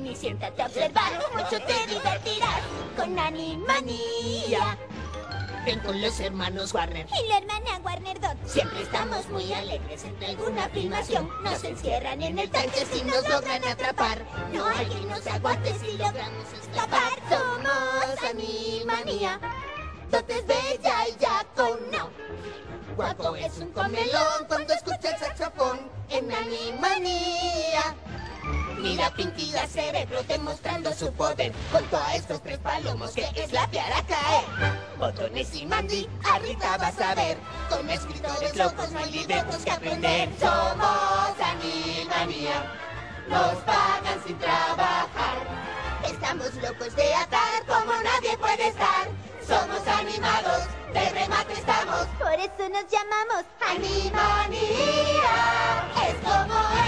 y siéntate a observar. Mucho te divertirás con Animanía. Ven con los hermanos Warner. Y la hermana Warner Dot. Siempre estamos muy alegres entre alguna filmación. Nos encierran en el Tanque si nos logran atrapar. No hay quien nos aguante si logramos escapar. Somos Animanía. Dot es bella y Jaco no. Guapo es un comelón cuando escucha el saxofón en Animanía. Mira Pinky la cerebro demostrando su poder junto a estos tres palomos que es la piara caer. Botones y Mandy, ahorita vas a ver. Con escritores locos no hay libretos que aprender. Somos Animanía, nos pagan sin trabajar. Estamos locos de atar como nadie puede estar. Somos animados, de remate estamos. Por eso nos llamamos Animanía, es como